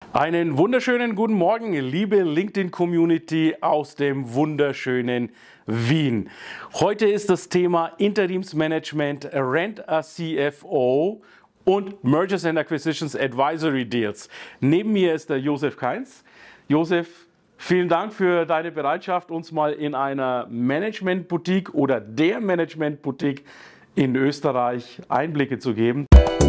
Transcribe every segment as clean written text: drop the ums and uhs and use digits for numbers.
Einen wunderschönen guten Morgen, liebe LinkedIn-Community aus dem wunderschönen Wien. Heute ist das Thema Interimsmanagement, Rent a CFO und Mergers and Acquisitions Advisory Deals. Neben mir ist der Josef Kainz. Josef, vielen Dank für deine Bereitschaft, uns mal in einer Management-Boutique oder der Management-Boutique in Österreich Einblicke zu geben.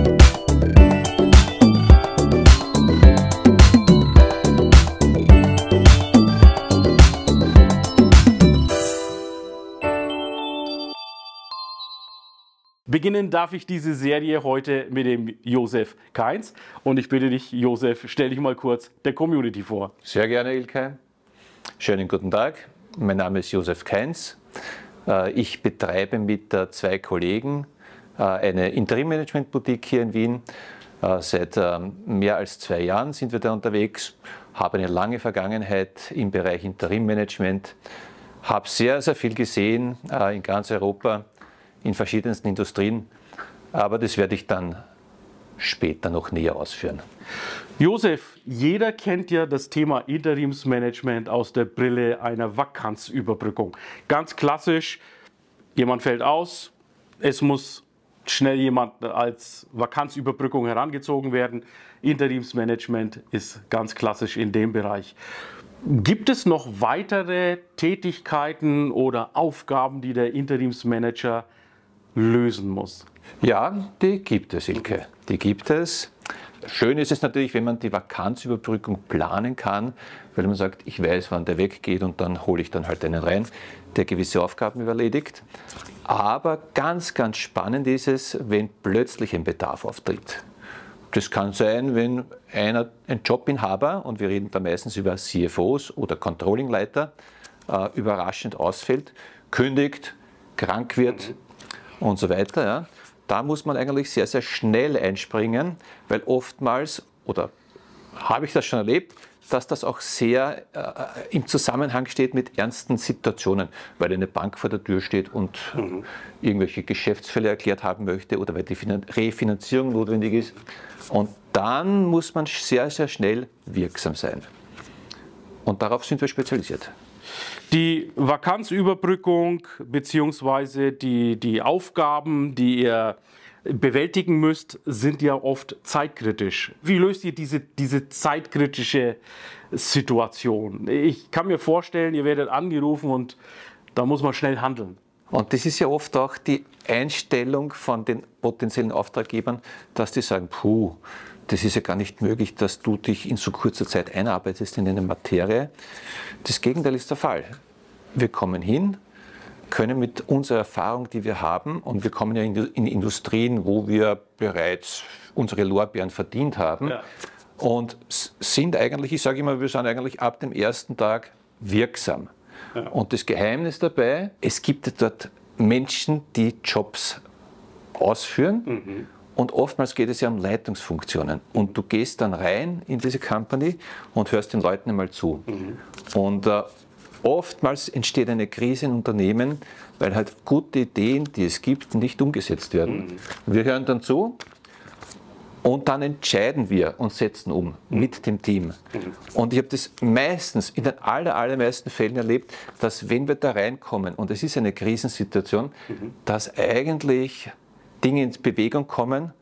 Beginnen darf ich diese Serie heute mit dem Josef Kainz. Und ich bitte dich, Josef, stell dich mal kurz der Community vor. Sehr gerne, Ilkay. Schönen guten Tag. Mein Name ist Josef Kainz. Ich betreibe mit zwei Kollegen eine Interim-Management-Boutique hier in Wien. Seit mehr als 2 Jahren sind wir da unterwegs, habe eine lange Vergangenheit im Bereich Interim-Management, habe sehr, sehr viel gesehen in ganz Europa, in verschiedensten Industrien, aber das werde ich dann später noch näher ausführen. Josef, jeder kennt ja das Thema Interimsmanagement aus der Brille einer Vakanzüberbrückung. Ganz klassisch, jemand fällt aus, es muss schnell jemand als Vakanzüberbrückung herangezogen werden. Interimsmanagement ist ganz klassisch in dem Bereich. Gibt es noch weitere Tätigkeiten oder Aufgaben, die der Interimsmanager lösen muss? Ja, die gibt es, Ilkay. Die gibt es. Schön ist es natürlich, wenn man die Vakanzüberbrückung planen kann, weil man sagt, ich weiß, wann der weggeht und dann hole ich dann halt einen rein, der gewisse Aufgaben erledigt. Aber ganz, ganz spannend ist es, wenn plötzlich ein Bedarf auftritt. Das kann sein, wenn ein Jobinhaber, und wir reden da meistens über CFOs oder Controllingleiter, überraschend ausfällt, kündigt, krank wird und so weiter. Ja. Da muss man eigentlich sehr, sehr schnell einspringen, weil oftmals, oder habe ich das schon erlebt, dass das auch sehr im Zusammenhang steht mit ernsten Situationen, weil eine Bank vor der Tür steht und irgendwelche Geschäftsfälle erklärt haben möchte oder weil die Refinanzierung notwendig ist. Und dann muss man sehr, sehr schnell wirksam sein. Und darauf sind wir spezialisiert. Die Vakanzüberbrückung bzw. die Aufgaben, die ihr bewältigen müsst, sind ja oft zeitkritisch. Wie löst ihr diese zeitkritische Situation? Ich kann mir vorstellen, ihr werdet angerufen und da muss man schnell handeln. Und das ist ja oft auch die Einstellung von den potenziellen Auftraggebern, dass die sagen, puh, das ist ja gar nicht möglich, dass du dich in so kurzer Zeit einarbeitest in eine Materie. Das Gegenteil ist der Fall. Wir kommen hin, können mit unserer Erfahrung, die wir haben, und wir kommen ja in Industrien, wo wir bereits unsere Lorbeeren verdient haben, ja, und sind eigentlich, ich sage immer, wir sind eigentlich ab dem ersten Tag wirksam. Ja. Und das Geheimnis dabei, es gibt dort Menschen, die Jobs ausführen, und oftmals geht es ja um Leitungsfunktionen. Und du gehst dann rein in diese Company und hörst den Leuten einmal zu. Und oftmals entsteht eine Krise in Unternehmen, weil halt gute Ideen, die es gibt, nicht umgesetzt werden. Wir hören dann zu und dann entscheiden wir und setzen um mit dem Team. Und ich habe das meistens, in den allermeisten Fällen erlebt, dass wenn wir da reinkommen und es ist eine Krisensituation, dass eigentlich Dinge in Bewegung kommen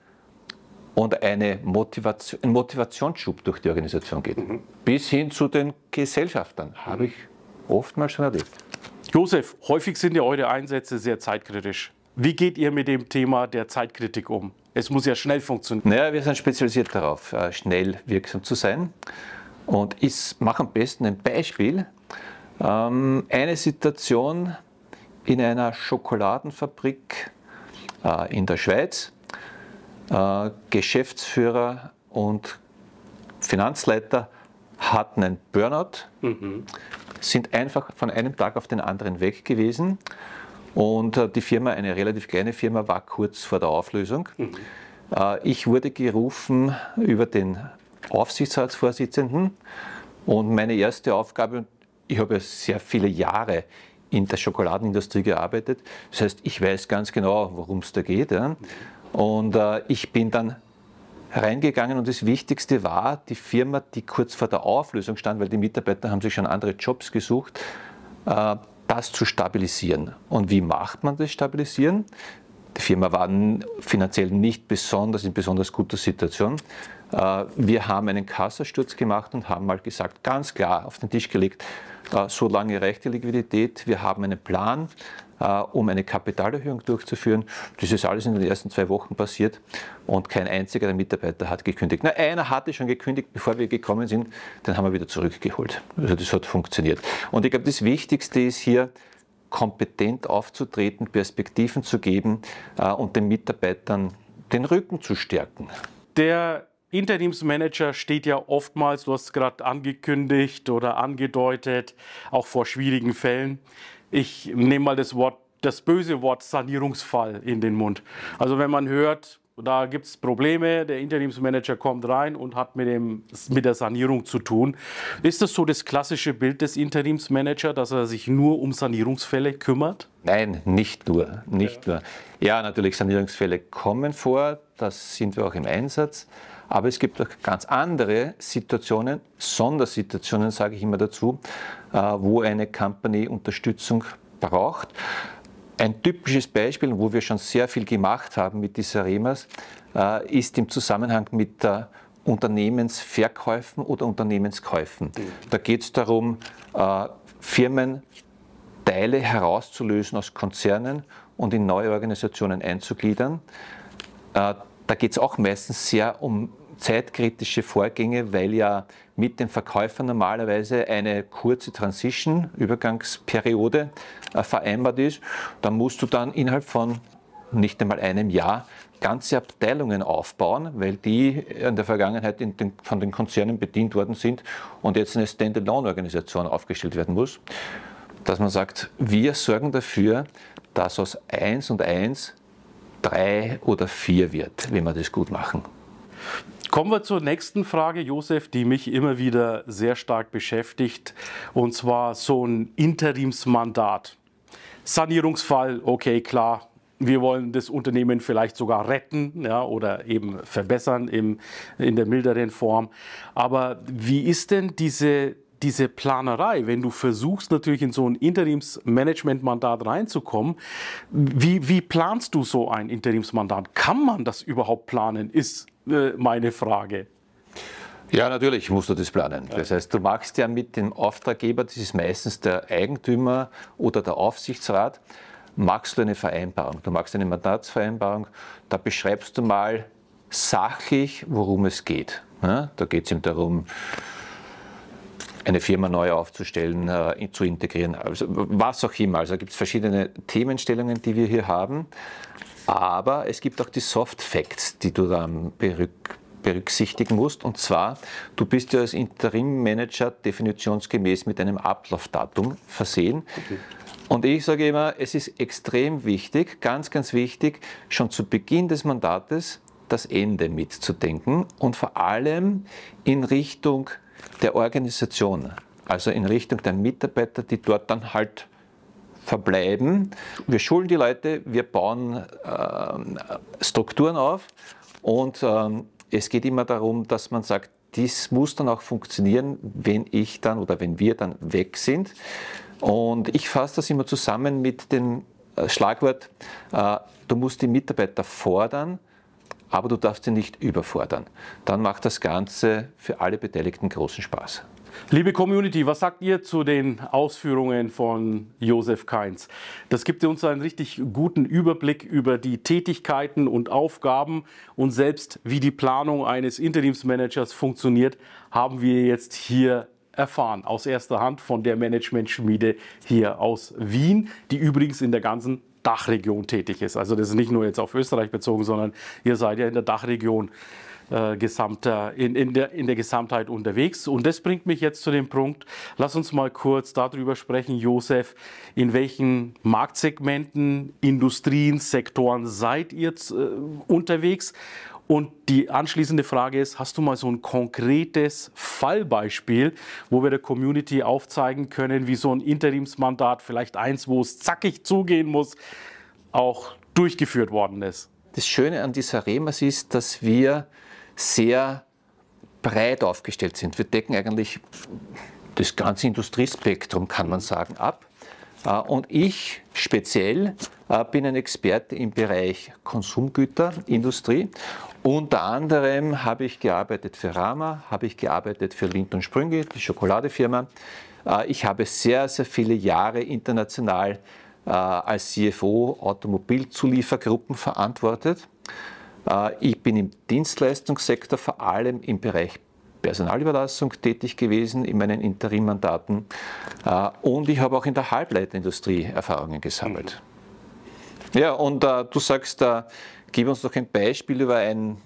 und ein Motivationsschub durch die Organisation geht. Bis hin zu den Gesellschaftern, habe ich oftmals schon erlebt. Josef, häufig sind ja eure Einsätze sehr zeitkritisch. Wie geht ihr mit dem Thema der Zeitkritik um? Es muss ja schnell funktionieren. Naja, wir sind spezialisiert darauf, schnell wirksam zu sein. Und ich mache am besten ein Beispiel. Eine Situation in einer Schokoladenfabrik in der Schweiz. Geschäftsführer und Finanzleiter hatten einen Burnout, sind einfach von einem Tag auf den anderen weg gewesen. Und die Firma, eine relativ kleine Firma, war kurz vor der Auflösung. Ich wurde gerufen über den Aufsichtsratsvorsitzenden und meine erste Aufgabe, ich habe ja sehr viele Jahre in der Schokoladenindustrie gearbeitet, das heißt, ich weiß ganz genau, worum es da geht. Ja. Und ich bin dann reingegangen und das Wichtigste war, die Firma, die kurz vor der Auflösung stand, weil die Mitarbeiter haben sich schon andere Jobs gesucht, das zu stabilisieren. Und wie macht man das Stabilisieren? Die Firma war finanziell nicht in besonders guter Situation. Wir haben einen Kassasturz gemacht und haben mal gesagt, ganz klar auf den Tisch gelegt, so lange reicht die Liquidität, wir haben einen Plan, um eine Kapitalerhöhung durchzuführen. Das ist alles in den ersten 2 Wochen passiert und kein einziger der Mitarbeiter hat gekündigt. Na, einer hatte schon gekündigt, bevor wir gekommen sind, den haben wir wieder zurückgeholt. Also das hat funktioniert. Und ich glaube, das Wichtigste ist hier, kompetent aufzutreten, Perspektiven zu geben und den Mitarbeitern den Rücken zu stärken. Der Interimsmanager steht ja oftmals, du hast es gerade angekündigt oder angedeutet, auch vor schwierigen Fällen. Ich nehme mal das böse Wort Sanierungsfall in den Mund. Also wenn man hört, da gibt es Probleme, der Interimsmanager kommt rein und hat mit der Sanierung zu tun. Ist das so das klassische Bild des Interimsmanagers, dass er sich nur um Sanierungsfälle kümmert? Nein, nicht nur. Ja, natürlich, Sanierungsfälle kommen vor, das sind wir auch im Einsatz. Aber es gibt auch ganz andere Situationen, Sondersituationen sage ich immer dazu, wo eine Company Unterstützung braucht. Ein typisches Beispiel, wo wir schon sehr viel gemacht haben mit dieser REMAS, ist im Zusammenhang mit Unternehmensverkäufen oder Unternehmenskäufen. Da geht es darum, Firmenteile herauszulösen aus Konzernen und in neue Organisationen einzugliedern. Da geht es auch meistens sehr um zeitkritische Vorgänge, weil ja mit dem Verkäufer normalerweise eine kurze Transition, Übergangsperiode vereinbart ist. Da musst du dann innerhalb von nicht einmal einem Jahr ganze Abteilungen aufbauen, weil die in der Vergangenheit von den Konzernen bedient worden sind und jetzt eine Standalone-Organisation aufgestellt werden muss. Dass man sagt, wir sorgen dafür, dass aus 1 und 1 3 oder 4 wird, wenn wir das gut machen. Kommen wir zur nächsten Frage, Josef, die mich immer wieder sehr stark beschäftigt, und zwar so ein Interimsmandat. Sanierungsfall, okay, klar, wir wollen das Unternehmen vielleicht sogar retten, ja, oder eben verbessern in der milderen Form. Aber wie ist denn diese Planerei, wenn du versuchst, natürlich in so ein Interimsmanagementmandat reinzukommen? Wie planst du so ein Interimsmandat? Kann man das überhaupt planen, ist meine Frage. Ja, natürlich musst du das planen. Das heißt, du machst ja mit dem Auftraggeber, das ist meistens der Eigentümer oder der Aufsichtsrat, machst du eine Vereinbarung. Du machst eine Mandatsvereinbarung, da beschreibst du mal sachlich, worum es geht. Ja, da geht es ihm darum, eine Firma neu aufzustellen, zu integrieren, also was auch immer. Also gibt es verschiedene Themenstellungen, die wir hier haben. Aber es gibt auch die Soft Facts, die du dann berücksichtigen musst. Und zwar, du bist ja als Interim-Manager definitionsgemäß mit einem Ablaufdatum versehen. Okay. Und ich sage immer, es ist extrem wichtig, ganz, ganz wichtig, schon zu Beginn des Mandates das Ende mitzudenken und vor allem in Richtung der Organisation, also in Richtung der Mitarbeiter, die dort dann halt verbleiben. Wir schulen die Leute, wir bauen Strukturen auf und es geht immer darum, dass man sagt, dies muss dann auch funktionieren, wenn ich dann oder wenn wir dann weg sind. Und ich fasse das immer zusammen mit dem Schlagwort, du musst die Mitarbeiter fordern, aber du darfst sie nicht überfordern. Dann macht das Ganze für alle Beteiligten großen Spaß. Liebe Community, was sagt ihr zu den Ausführungen von Josef Kainz? Das gibt uns einen richtig guten Überblick über die Tätigkeiten und Aufgaben und selbst wie die Planung eines Interimsmanagers funktioniert, haben wir jetzt hier erfahren, aus erster Hand von der Management-Schmiede hier aus Wien, die übrigens in der ganzen Dachregion tätig ist. Also das ist nicht nur jetzt auf Österreich bezogen, sondern ihr seid ja in der Dachregion in der Gesamtheit unterwegs. Und das bringt mich jetzt zu dem Punkt, lass uns mal kurz darüber sprechen, Josef, in welchen Marktsegmenten, Industrien, Sektoren seid ihr unterwegs? Und die anschließende Frage ist, hast du mal so ein konkretes Fallbeispiel, wo wir der Community aufzeigen können, wie so ein Interimsmandat, vielleicht eins, wo es zackig zugehen muss, auch durchgeführt worden ist? Das Schöne an dieser REMAS ist, dass wir sehr breit aufgestellt sind. Wir decken eigentlich das ganze Industriespektrum, kann man sagen, ab. Und ich speziell bin ein Experte im Bereich Konsumgüterindustrie. Unter anderem habe ich gearbeitet für Rama, habe ich gearbeitet für Lindt & Sprüngli, die Schokoladefirma. Ich habe sehr, sehr viele Jahre international als CFO Automobilzuliefergruppen verantwortet. Ich bin im Dienstleistungssektor vor allem im Bereich Personalüberlassung tätig gewesen in meinen Interimmandaten und ich habe auch in der Halbleiterindustrie Erfahrungen gesammelt. Ja, und du sagst, gib uns doch ein Beispiel über einen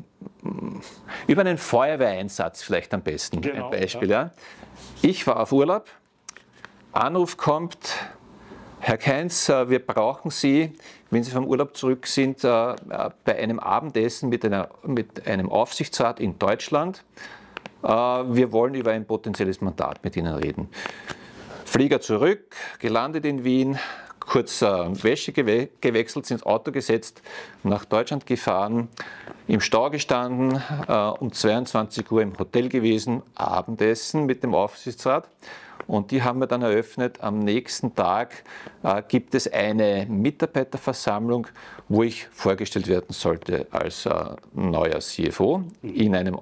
Feuerwehreinsatz vielleicht am besten. Genau, ein Beispiel, ja. Ich war auf Urlaub, Anruf kommt, Herr Kainz, wir brauchen Sie, wenn Sie vom Urlaub zurück sind, bei einem Abendessen mit einem Aufsichtsrat in Deutschland. Wir wollen über ein potenzielles Mandat mit Ihnen reden. Flieger zurück, gelandet in Wien, kurz Wäsche gewechselt, ins Auto gesetzt, nach Deutschland gefahren, im Stau gestanden, um 22 Uhr im Hotel gewesen, Abendessen mit dem Aufsichtsrat. Und die haben wir dann eröffnet. Am nächsten Tag gibt es eine Mitarbeiterversammlung, wo ich vorgestellt werden sollte als neuer CFO in einem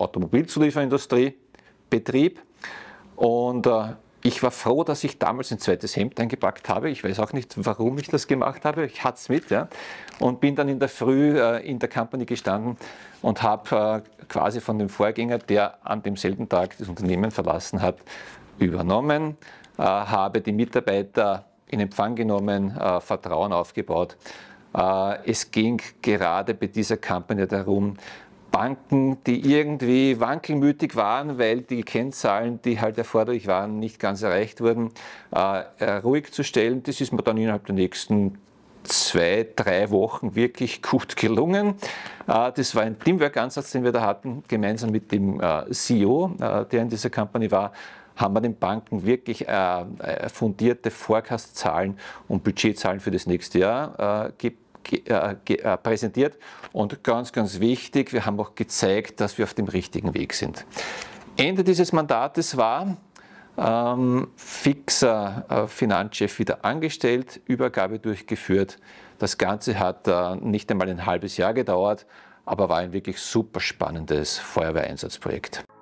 Automobilzulieferindustriebetrieb. Und ich war froh, dass ich damals ein zweites Hemd eingepackt habe. Ich weiß auch nicht, warum ich das gemacht habe. Ich hatte es mit, ja. Und bin dann in der Früh in der Company gestanden und habe quasi von dem Vorgänger, der an demselben Tag das Unternehmen verlassen hat, übernommen, habe die Mitarbeiter in Empfang genommen, Vertrauen aufgebaut. Es ging gerade bei dieser Company darum, Banken, die irgendwie wankelmütig waren, weil die Kennzahlen, die halt erforderlich waren, nicht ganz erreicht wurden, ruhig zu stellen. Das ist mir dann innerhalb der nächsten 2-3 Wochen wirklich gut gelungen. Das war ein Teamwork-Ansatz, den wir da hatten, gemeinsam mit dem CEO, der in dieser Company war, haben wir den Banken wirklich fundierte Forecast-Zahlen und Budgetzahlen für das nächste Jahr präsentiert. Und ganz, ganz wichtig, wir haben auch gezeigt, dass wir auf dem richtigen Weg sind. Ende dieses Mandates war fixer Finanzchef wieder angestellt, Übergabe durchgeführt. Das Ganze hat nicht einmal ein halbes Jahr gedauert, aber war ein wirklich super spannendes Feuerwehreinsatzprojekt.